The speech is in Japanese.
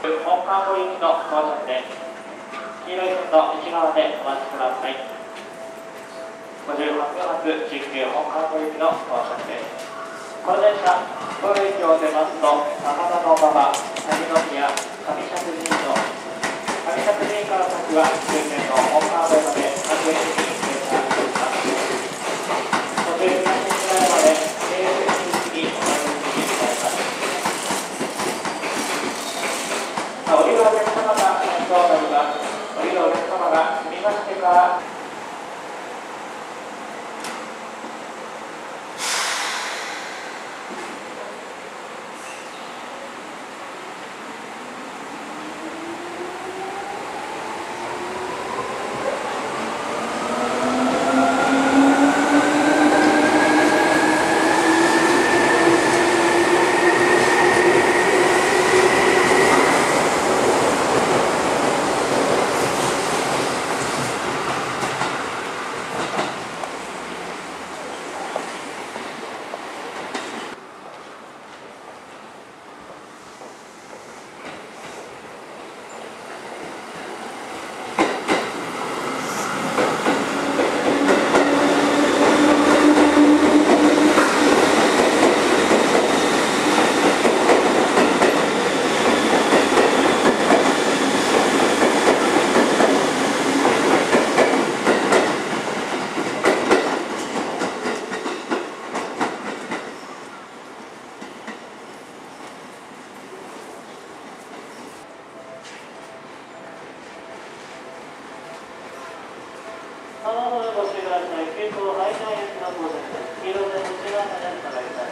本館行きの到着です。黄色い線の内側でお待ちください。58発19本館行きの到着です。この電車、東京駅を出ますと、高田馬場、谷宮、上石神井の上石神井から先は終点の本館まで各駅に停車します。途中東口前まで経由にお乗り継ぎされます。降りるお客様が先頭になります。降りるお客様が済みましてから、まもなくご注意ください。急行ハイター行きの到着です。黄色線内側までお願いします。